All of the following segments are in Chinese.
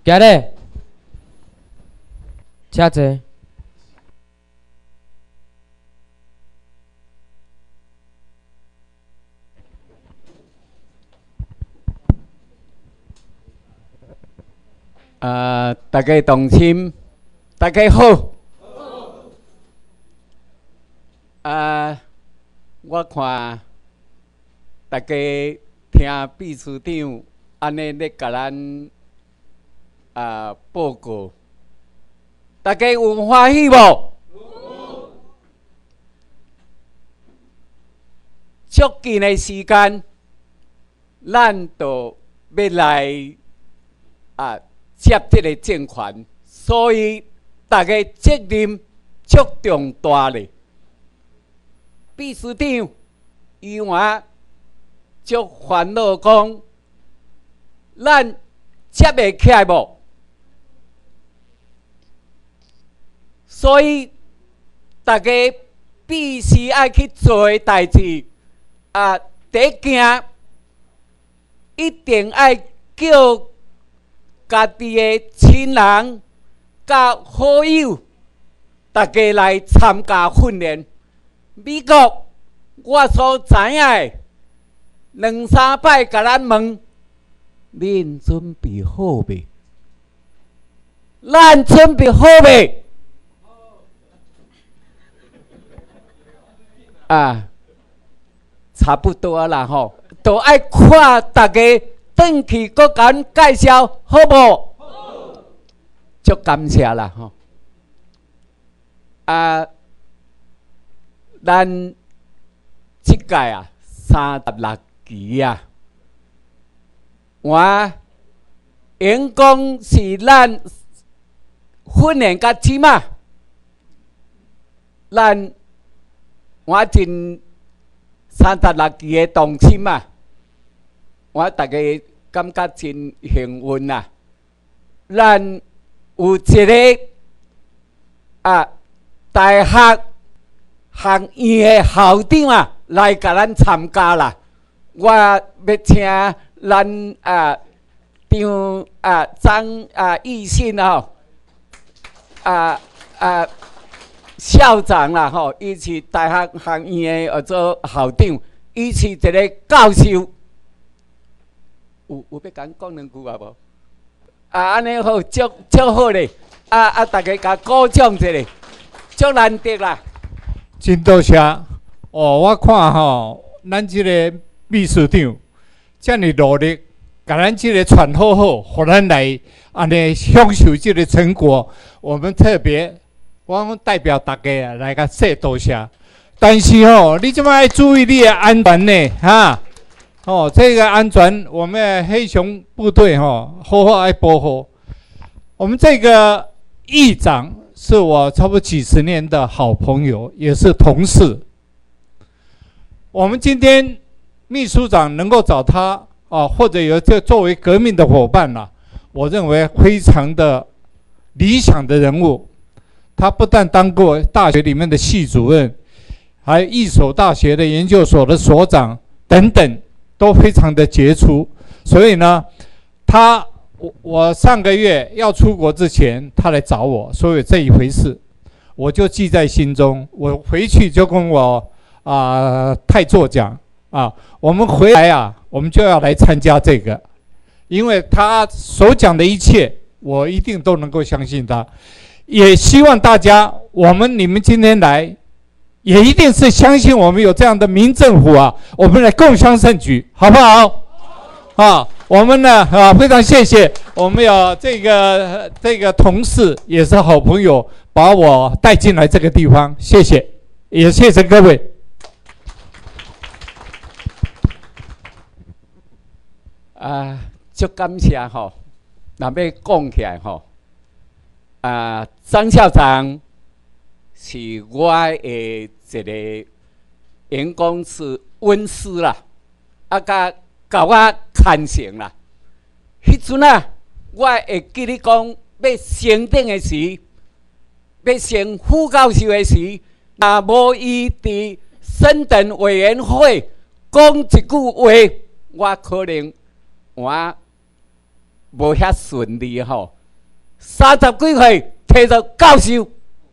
今日，请坐。 大家同心，大家好。我看大家听秘书长安尼咧甲咱报告，大家有欢喜无？有。足近的时间，咱就要来接这个政权，所以大家责任足重大咧。秘书长伊我足烦恼讲，咱接袂起来无？所以大家必须爱去做的代志第一件一定爱叫家己的亲人、甲好友，大家来参加训练。美国，我所知影的2、3摆，甲咱问：恁准备好未？咱准备好未？差不多啦吼，都爱看大家转去，搁甲咱介绍，好无？好。足感谢啦吼。咱即届36期我员工是咱训练甲即嘛，我真36期的同心嘛，我大家感觉真幸运啊！咱有一个大学学院的校长来甲咱参加啦。我要请咱张义信校长啦吼，伊是大学学院的做校长，伊是一个教授。有要甲讲2句无？安尼好，足好咧！大家甲鼓掌一下，足难得啦！ 真多谢我看咱即个秘书长遮尔努力，甲咱即个传好好，互咱来安尼享受即个成果。我们特别，我代表大家来甲说多谢。但是你即摆要注意你的安全呢，这个安全，我们黑熊部队好好爱保护。我们这个议长是我差不多几10年的好朋友，也是同事。我们今天秘书长能够找他或者有这作为革命的伙伴我认为非常的理想的人物。他不但当过大学里面的系主任，还有一所大学的研究所的所长等等，都非常的杰出。所以呢，我上个月要出国之前，他来找我，说有这一回事，我就记在心中。我回去就跟我太座讲我们回来我们就要来参加这个，因为他所讲的一切，我一定都能够相信他。也希望大家，你们今天来，也一定是相信我们有这样的民政府我们来共襄盛举，好不好？我们呢非常谢谢我们有这个同事也是好朋友，把我带进来这个地方，谢谢，也谢谢各位。 足感谢若要讲起来张校长是我的一个员工是恩师啦，甲我牵成啦。迄阵我会记得讲要升等的时，要升副教授的时，无伊伫审查委员会讲一句话，我可能无遐顺利吼，30几岁摕到教授，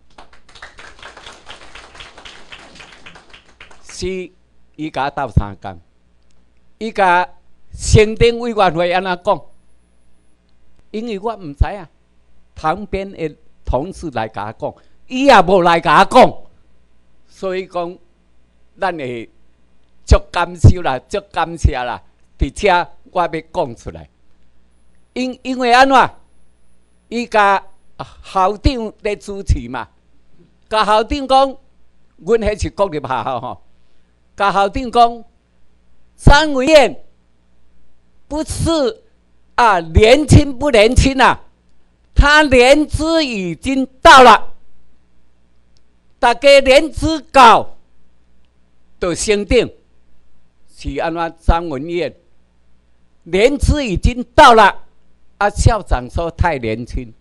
是伊甲斗相共，伊甲行政委员会安怎讲？因为我毋知啊，旁边的同事来甲我讲，伊也无来甲我讲，所以讲，咱会足感受啦，足感谢啦，伫遮我要讲出来。因为安怎？伊甲校长咧主持嘛，甲校长讲，阮迄是国立学校吼，甲校长讲，张委员不是年轻不年轻啊，他年资已经到了，大家年资高，就升定是安怎？张文燕年资已经到了。校长说太年轻，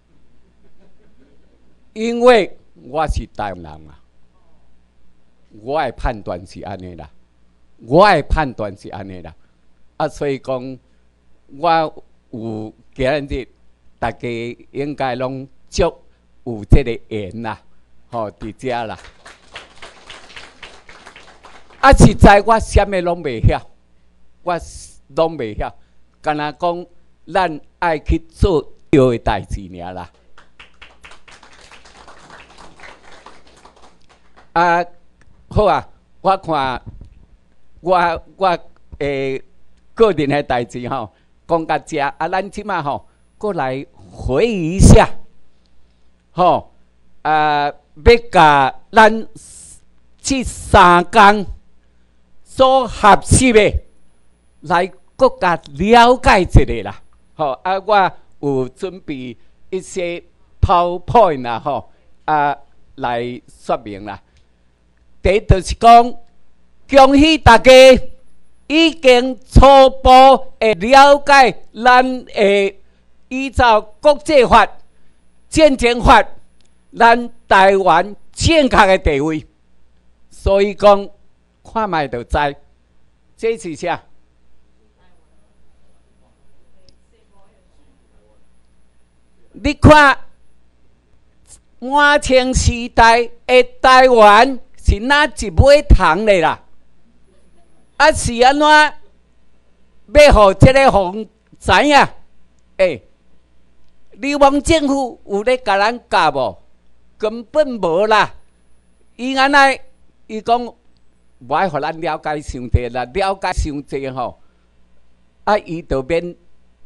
因为我是台湾人啊，我的判断是安尼啦，所以讲我有今日大家应该拢足有这个缘啦，吼，伫遮啦。实在我啥物拢袂晓，干那讲。咱爱去做对的代志尔啦。好啊，我看我个人的代志吼，讲到遮咱即马吼，过来回忆一下，吼要甲咱这3工所合适的来搁甲了解一下啦。我有准备一些 PowerPoint 啦，来说明啦。第一就是讲，恭喜大家已经初步会了解咱会依照国际法、战争法，咱台湾正确的地位。所以讲，看卖就知，这是啥？你看，满清时代的台湾是哪一尾糖的啦？是安怎要互这个皇知影？流氓政府有咧甲咱教无？根本无啦！伊安尼，伊讲无爱互咱了解伤济啦，了解伤济吼，伊就免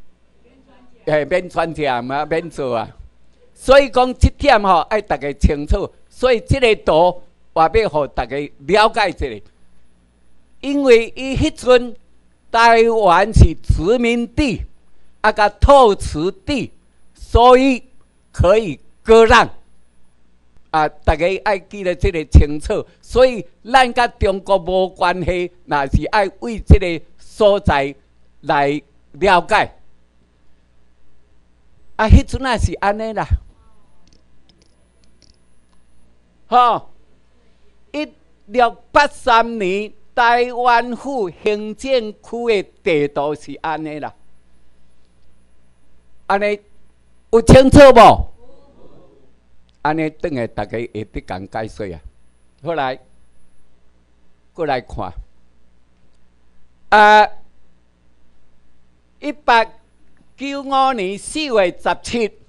传承嘛，免做啊。所以讲这点吼，爱大家清楚。所以这个图我要互大家了解一下，因为伊迄阵台湾是殖民地，甲透瓷地，所以可以割让。大家爱记得这个清楚。所以咱甲中国无关系，那是爱为这个所在来了解。迄阵也是安尼啦，1683年台湾府行政区的地图是安尼啦，安尼有清楚无？安尼等下大家会得共解说啊。好来，过来看1895年4月17日，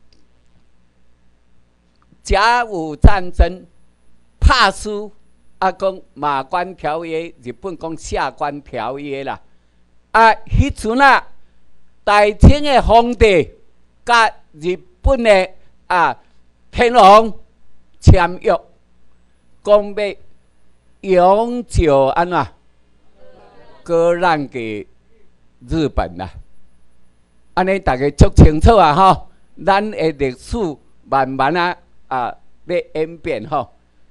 甲午战争拍输，讲马关条约，日本讲下关条约啦。迄阵大清的皇帝甲日本的天皇签约，讲要永久安怎割让给日本啦。安尼大家足清楚啊！吼，咱的历史慢慢要演变吼。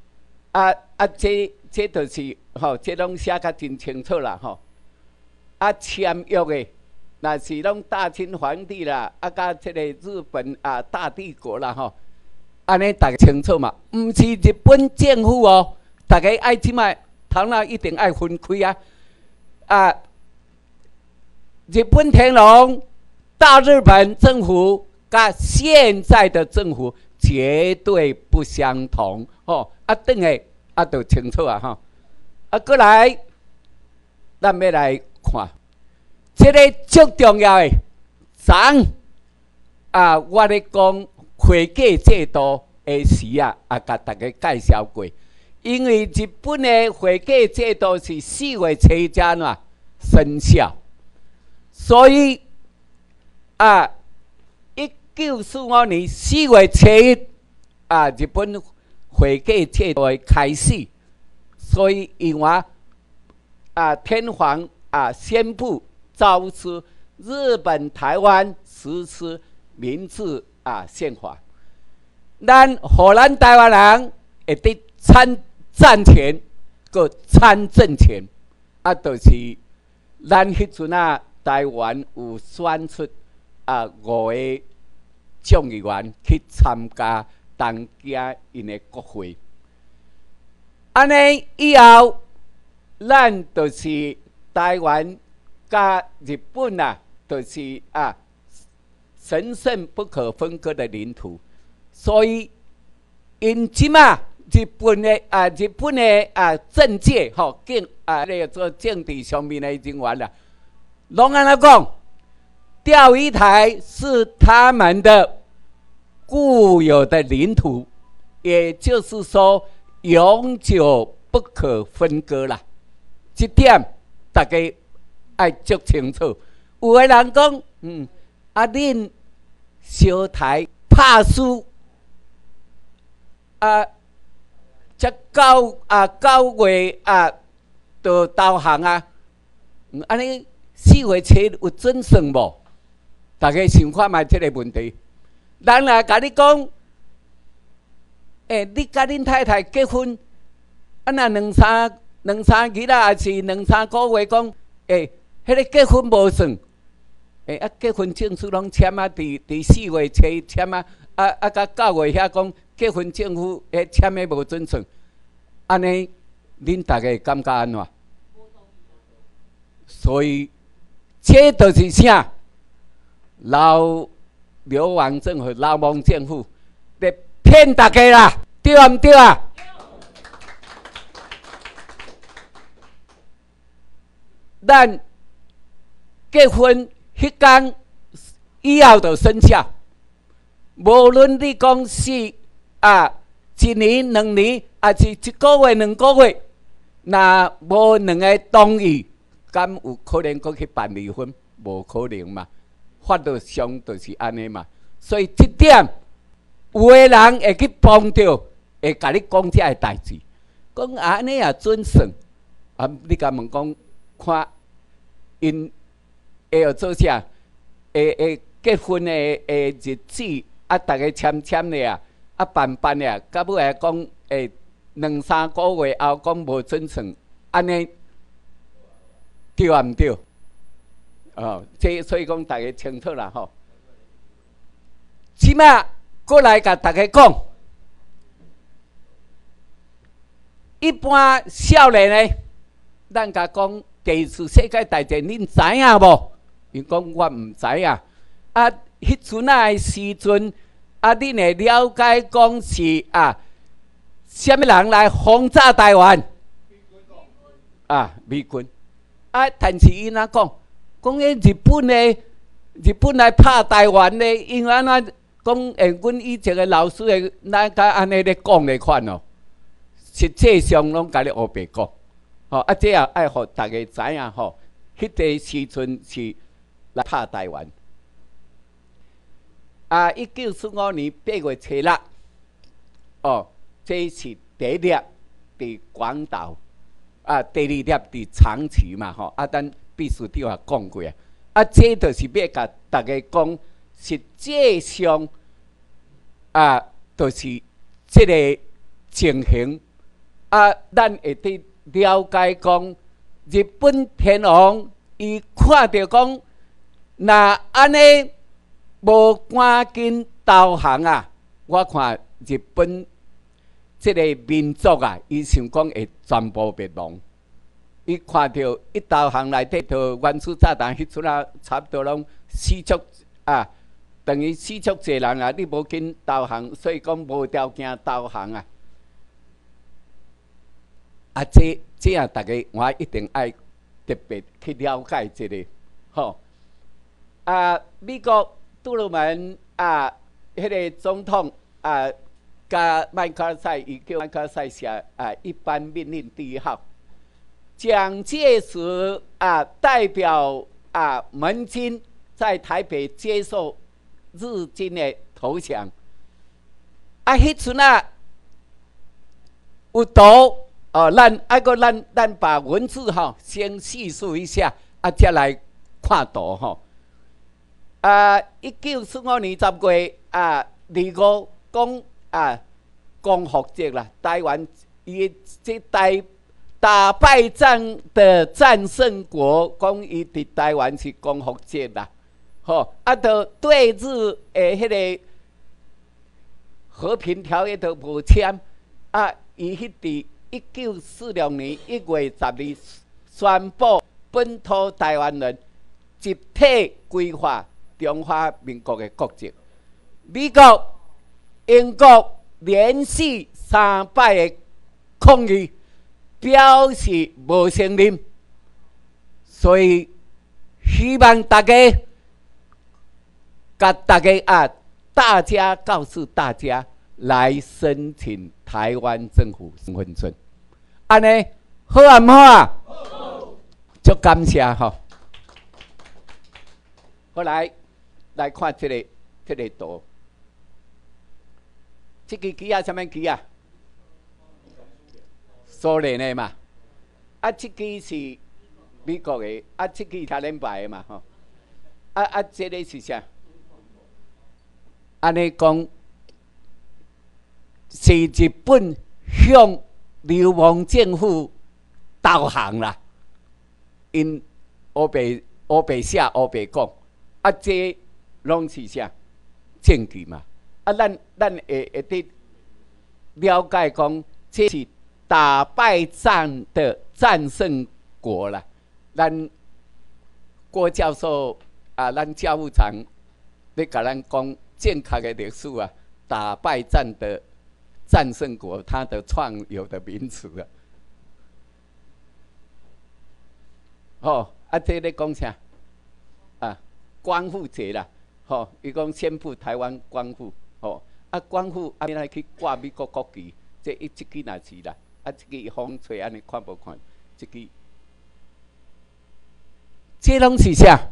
这就是吼，这拢写甲真清楚啦吼。签约的那是拢大清皇帝啦，甲这个日本大帝国啦吼。安尼大家清楚嘛？毋是日本政府哦，大家爱即摆头脑一定爱分开啊！日本天皇大日本政府跟现在的政府绝对不相同哦。等下就清楚啊哈。过来，咱要来看，这个最重要的，我咧讲会计制度的时甲大家介绍过。因为日本的会计制度是4月初一日生效，所以1945年4月初1日本会计制度的开始，所以因为天皇宣布造出日本台湾实施明治宪法，互咱台湾人会得参战权，个参政权，就是咱迄阵台湾有选出5个众议员去参加东京因的国会。安尼以后，咱就是台湾甲日本就是神圣不可分割的领土，所以因即日本的政界那个做政治上面的人员拢安怎讲？钓鱼台是他们的固有的领土，也就是说永久不可分割啦。这点大家要足清楚。有的人讲，恁小台拍输这9月就投降安尼4月初有准算无？大家想看卖这个问题。人来甲你讲，你甲恁太太结婚，那两三日还是2、3个月，讲迄个结婚无算，结婚证书拢签伫4月初签甲9月遐讲结婚证书签的无准算，安尼恁大家感觉安怎？所以这就是啥？流亡政府、流氓政府在骗大家啦，对啊毋对啊？咱结婚迄天以后就生效，无论你讲是1年、2年，还是1个月、2个月，若无2个同意，敢有可能搁去办离婚？无可能嘛。法律上就是安尼嘛，所以这点有的人会去帮着，会甲你讲这个代志，讲安尼也准算。你甲问讲，看因会要做啥？结婚的日子大家签咧办咧，到尾来讲2、3个月后讲无准算，安尼对啊毋对？这所以讲大家清楚啦吼。即摆过来甲大家讲，一般少年呢，咱甲讲第二次世界大战，恁知影无？伊讲我毋知影。迄阵的时阵，恁会了解讲是什么人来轰炸台湾？美军。但是伊哪讲？讲迄日本来拍台湾咧，因为安怎讲？阮以前的老师咱甲安尼咧讲咧款哦，实际上拢甲你黑白讲。这也爱互大家知影吼，迄个时阵是来拍台湾。1945年8月初6，这是第一粒伫广岛，第二粒伫长崎嘛吼。咱秘书长也讲过这就是要甲大家讲，实际上就是这个情形咱会得了解讲，日本天皇伊看到讲，若安尼无赶紧投降我看日本这个民族伊想讲会全部灭亡。伊看到一投降内底，就原始炸弹迄阵差不多拢死足啊，等于死足济人啊，你无紧投降，所以讲无条件投降啊。啊，这样大家我一定爱特别去了解这个，吼。啊，美国杜鲁门啊，迄个总统啊，甲麦克尔塞，伊叫麦克尔塞下啊，一般命令第一号。蒋介石啊，代表啊盟军在台北接受日军的投降。啊，迄阵啊有图哦，咱把文字哈先叙述一下，啊，再来看图哈。1945年10月啊，25讲啊，光复节啦，台湾伊这打败仗的战胜国，讲伊伫台湾是光复节啦，吼，啊，就对日诶迄个和平条约都无签，啊，伊迄伫1946年1月12日宣布本土台湾人集体归化中华民国的国籍。美国、英国连续3摆的抗议，表示无承认，所以希望大家大家告诉大家来申请台湾政府身份证，安尼好啊唔好啊？好，足感谢吼。后来看这个图，这个旗啊，什么旗啊？苏联的嘛，啊，这个是美国的，啊，这个他连牌的嘛，吼，这个是啥？安尼讲，是日本向流亡政府投降啦，因乌白写乌白讲，啊，这拢是啥证据嘛？啊，咱会得了解讲，这是打败仗的战胜国啦。咱郭教授啊，咱教务长要甲咱讲正确的历史啊，打败仗的战胜国，它的创有的名词啊。哦，啊，这咧讲啥？啊，光复节啦，吼，伊讲宣布台湾光复，吼，啊，光复啊，来去挂美国国旗，这支若是啦，啊，这个风吹安尼看无看？这个，这拢是啥？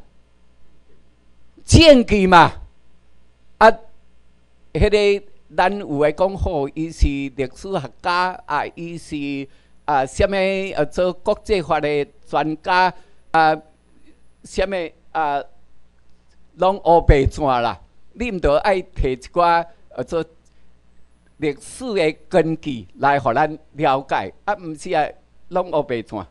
证据嘛，啊，迄个咱有诶讲好，伊是历史学家啊，伊是啊，什么做国际法的专家啊，什么啊，拢乌白纸啦。你毋着爱摕一寡做历史的根据来互咱了解，啊，毋是啊，拢乌白纸。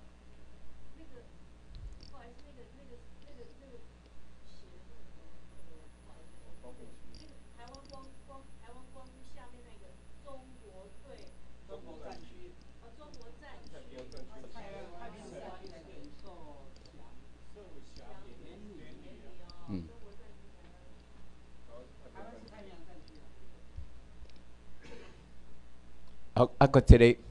搁一个，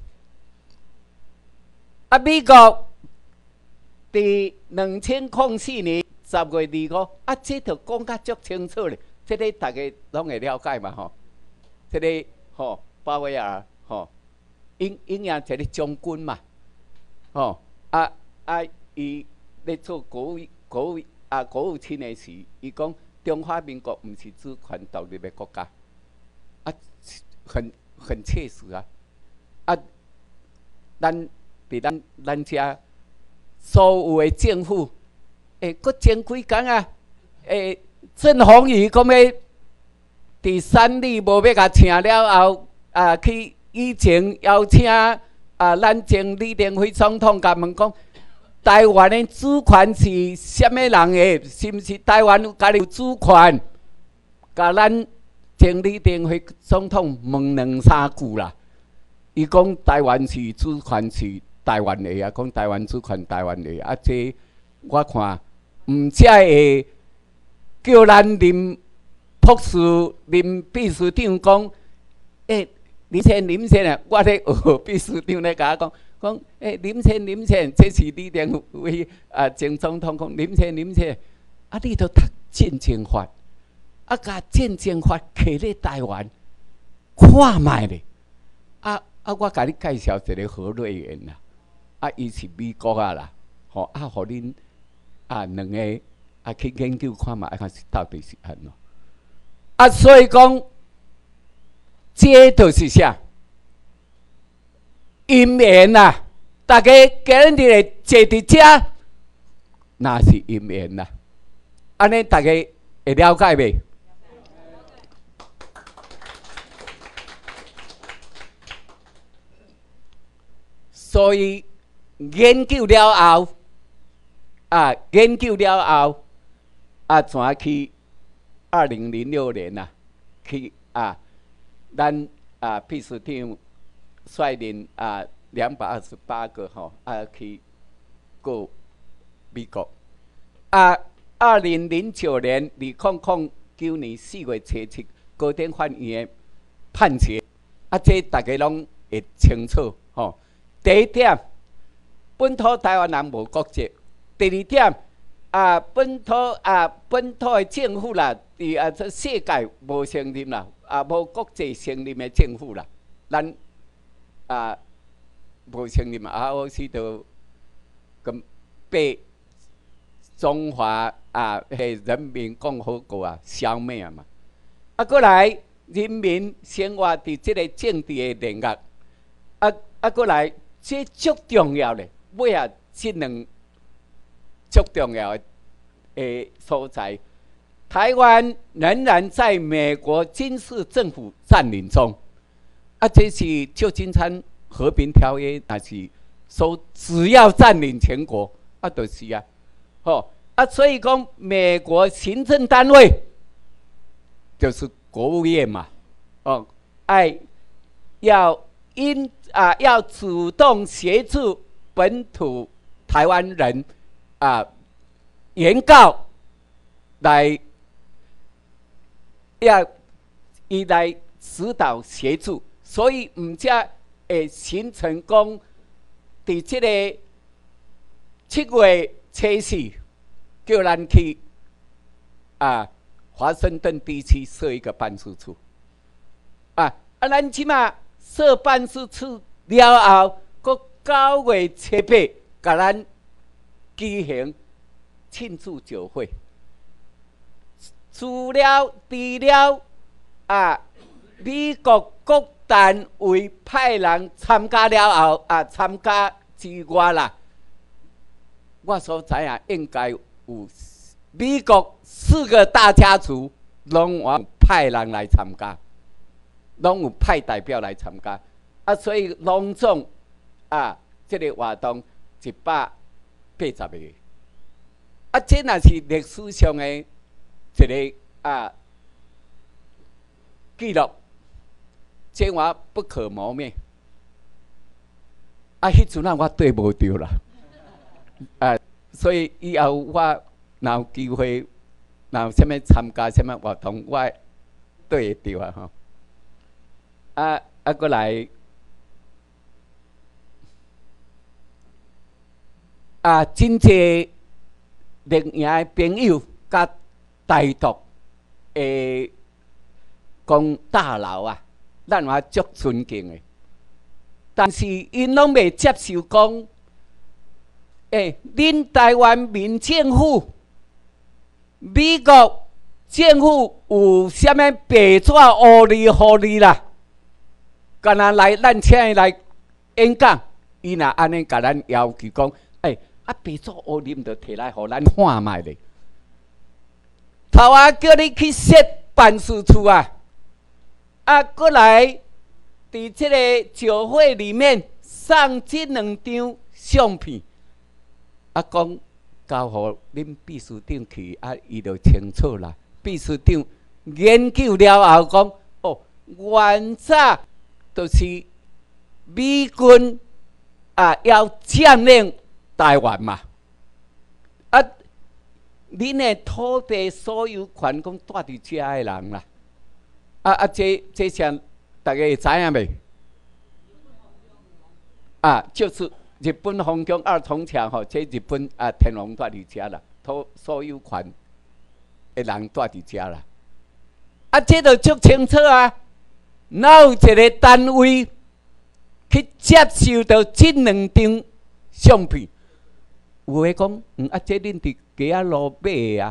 啊，美国伫2004年10月25，啊，这就讲甲足清楚咧，这个大家拢会了解嘛吼。这个吼，鲍威尔吼，应应一个将军嘛，吼，伊咧做国务卿的时，伊讲中华民国毋是主权独立的国家，啊，很切实啊。啊，咱遮所有的政府，搁前几工啊，郑鸿仪讲要伫3里无要甲请了后，啊，去以前邀请啊，咱前李登辉总统甲问讲，台湾的主权是什么人的？是毋是台湾有家己有主权？甲咱前李登辉总统问2-3句啦。伊讲台湾是主权是台湾的啊，讲台湾主权台湾的啊，这我看毋才会叫咱林博士、林秘书长讲，林先啊，我咧学秘书长咧甲我讲，林先，这是李登辉前总统讲，林先，啊，你都读战争法，啊，甲战争法摕咧台湾，看卖咧，我甲你介绍一个何瑞元啦，伊是美国啦，互恁两个去研究看卖，看是到底是安怎，所以讲，这就是啥？因缘啦，大家今日坐伫遮，那是因缘啦。安尼大家会了解未？所以研究了后，怎去2006年去咱秘书长率领228个去过美国。2009年2009年4月7日，高等法院的判决，这大家拢会清楚第一点，本土台湾人无国籍；第二点，本土的政府啦，这世界无承认啦，无国际承认的政府啦，咱无承认我是就咁被中华人民共和国消灭嘛。过来人民生活伫这个政治的领域，过来这足重要的，尾这两足重要的所在，台湾仍然在美国军事政府占领中。这是旧金山和平条约，那是说只要占领全国，就是所以讲美国行政单位就是国务院嘛，要主动协助本土台湾人原告来指导协助，所以才会形成讲，伫这个7月初4，叫咱去华盛顿地区设一个办事处。咱即马设办事处了后，搁9月7、8，甲咱举行庆祝酒会。除了美国各单位派人参加了后，参加之外啦，我所知应该有美国4个大家族拢有派人来参加，拢有派代表来参加，所以隆重这个活动180个，这若是历史上的一个记录，这我不可磨灭。迄阵我对无着啦，所以以后我若有机会，若有啥物参加啥物活动，我对会着过来真济猎营的朋友甲台独的讲大佬咱也足尊敬的，但是因拢未接受讲，恁台湾民政府、美国政府有啥物白纸黑字互你啦？干那来，咱请伊来演讲，伊若安尼甲咱要求讲，白纸黑字就摕来互咱看卖咧。头叫你去设办事处过来，伫这个酒会里面送这2张相片，讲交互恁秘书长去，伊就清楚啦。秘书长研究了后讲，原早就是美军要占领台湾嘛， 恁的土地所有权讲住伫遮的人啦。这项大家会知影未？就是日本皇宫二重墙吼，这日本天皇住伫遮啦，土所有权的人住伫遮啦。这就足清楚啊！哪有一个单位去接受到这2张相片？有诶讲，这恁伫街路买的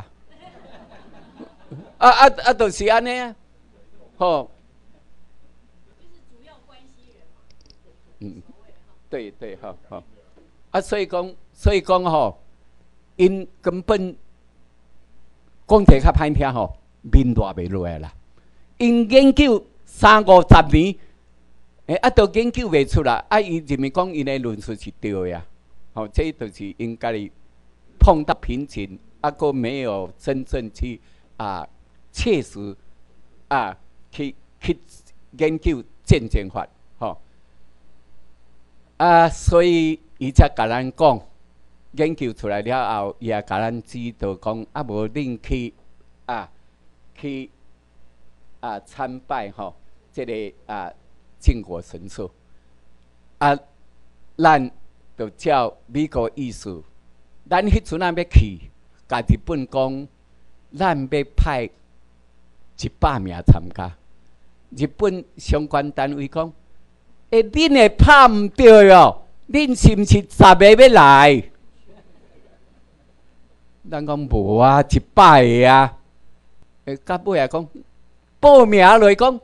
啊，就是安尼啊，吼。 就是主要关系人嘛。 对，好，所以讲吼，因根本讲者较歹听吼，面大袂落来啦。因研究30-50年，都研究袂出来，伊认为讲因的论述是对的呀。好，这就是因家己碰到瓶颈，佫没有真正去切实去研究渐进法，吼。所以伊才甲咱讲，研究出来了后，伊也甲咱指导讲，无恁去参拜吼，这个靖国神社，咱就照美国意思，咱迄阵要去，甲日本讲，咱要派100名参加，日本相关单位讲。恁会拍唔对哦？恁是毋是10个要来？咱讲无啊，100个啊。到尾也讲报名落讲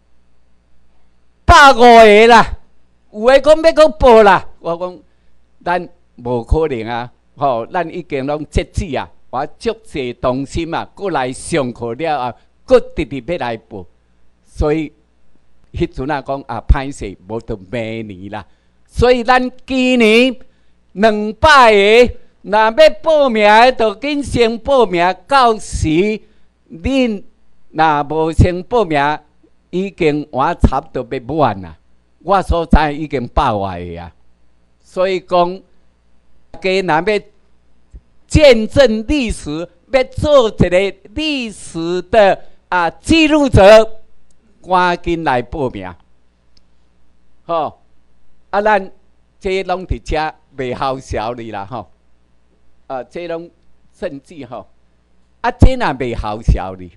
150个啦，有诶讲要讲报啦。我讲咱无可能啊，吼，咱已经拢截止啊，我足济同心啊，过来上课了后，搁直直要来报，所以。迄阵讲歹势，无到明年啦。所以咱今年200个，若要报名的，就紧先报名。到时恁若无先报名，已经我差不多要满啦。我所知已经100个啊。所以讲，家若要见证历史，要做一个历史的记录者。赶紧来报名，吼！咱这拢伫遮袂好笑哩啦，吼！这拢甚至吼，这若袂好笑哩，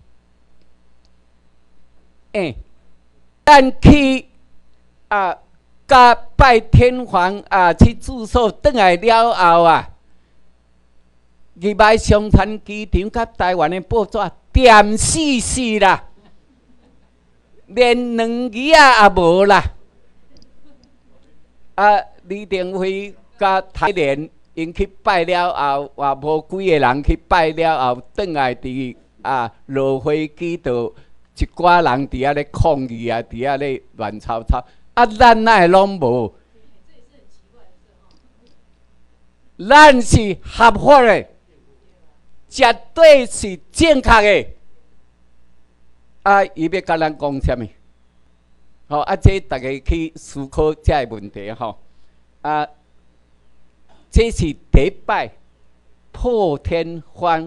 咱去甲拜天皇去住宿，倒来了后入来松山机场甲台湾的报纸点死啦！连2字也无啦！李登辉甲台联因去拜了后，也无几个人去拜了后，转来伫落飞机度，一寡人伫遐咧抗议伫遐咧乱吵吵。咱哪会拢无？咱是合法的，绝对是正确的。伊要甲咱讲啥物？吼，这大家去思考这个问题吼。这是第一摆破天荒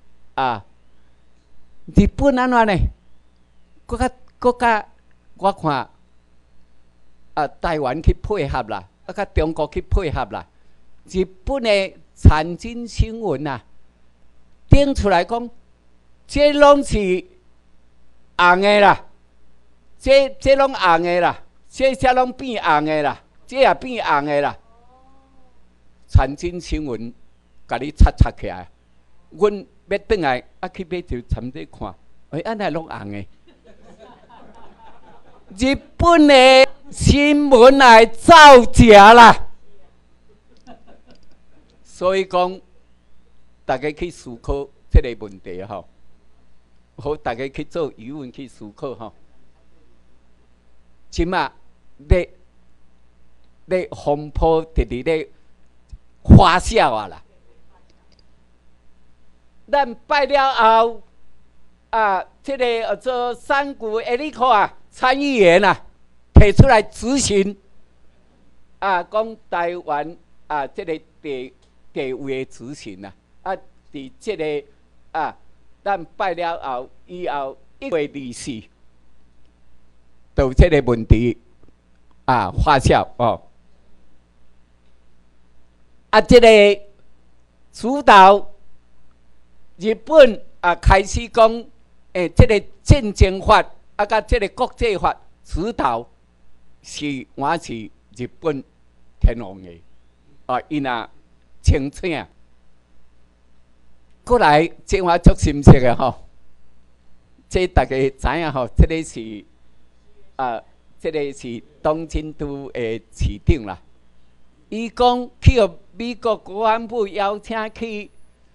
日本安怎呢？搁甲我看台湾去配合啦，甲中国去配合啦。日本的产经新闻顶出来讲，这拢是。红的啦，这拢红的啦，这拢变红的啦，这也变红的啦。产经新闻甲你插起来，阮要转来去买就参去看，安尼拢红的。日本的新闻来造假啦，所以讲大家去思考这个问题吼。好，大家去做疑问去思考吼。即马咧风波直直咧发酵啦。咱拜了后，这个做山谷埃里克参议员提出来执行，讲台湾这个地位的执行伫这个咱拜了后，以后1月24，就有这个问题发酵哦。这个主导日本开始讲，这个战争法甲这个国际法主导我是日本天皇的，伊若清醒。过来，这我足深切的吼，这大家知影吼，这个是这个是东京都的市长啦。伊讲去互美国国安部邀请去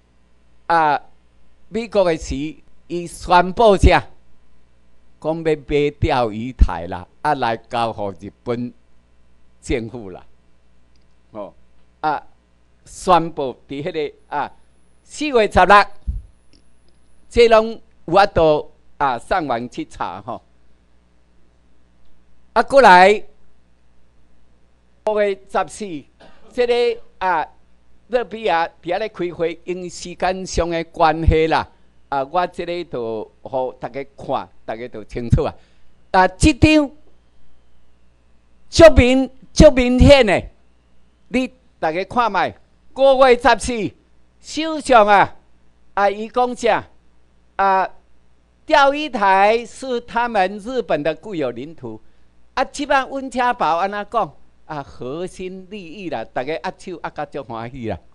美国的时，伊宣布啥？讲要买钓鱼台啦，来交互日本政府啦。宣布伫迄个4月16，这拢有法度上网去查吼。过来5月14，这个勒比亚伫遐咧开会，因时间上的关系啦，我这个就互大家看，大家就清楚这张足明显的，你大家看卖5月14。首相伊讲啥？钓鱼台是他们日本的固有领土。即摆温家宝安怎讲？核心利益啦，大家握手甲足欢喜啦。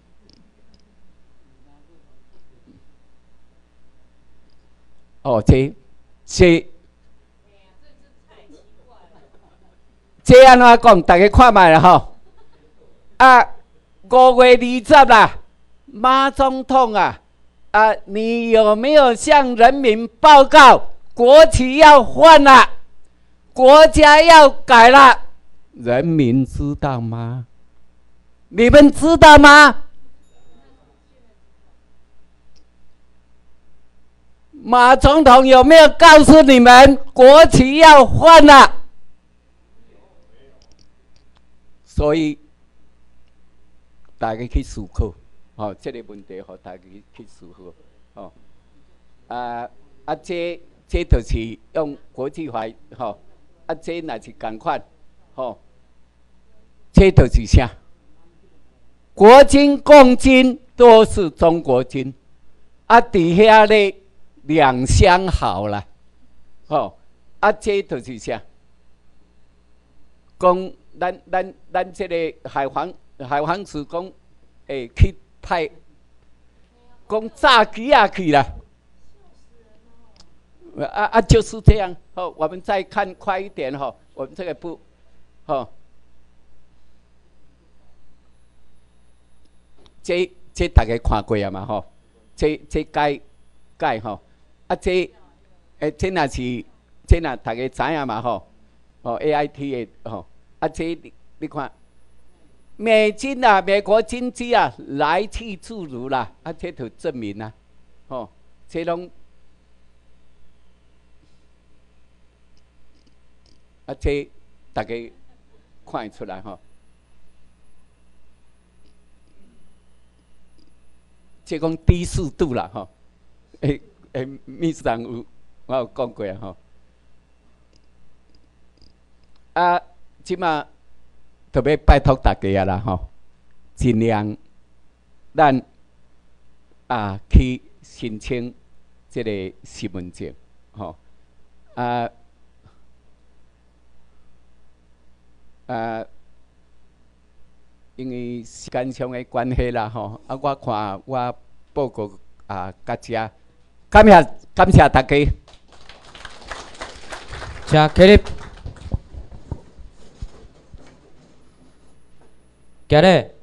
这安怎讲？大家看卖啦吼。5月20啦。马总统你有没有向人民报告国旗要换了，国家要改了？人民知道吗？你们知道吗？马总统有没有告诉你们国旗要换了？所以大家去思考。这个问题，互大家去思考。这就是用国际法，这若是共款，这就是啥？国军、共军都是中国军，底下咧两相好啦，这就是啥？讲咱这个海防署讲，去。派讲炸机去啦，就是这样。我们再看快一点我们这个步，这大家看过嘛这改这若大家知影嘛AIT 的这你看。美军美国军机来去自如啦，这就证明啦，这拢这大家看出来这讲低速度啦秘书长我有讲过即马。特别拜托大家啦尽量咱去申请这个身份证因为时间上的关系啦我看我报告到这，感谢大家。 请起立。今日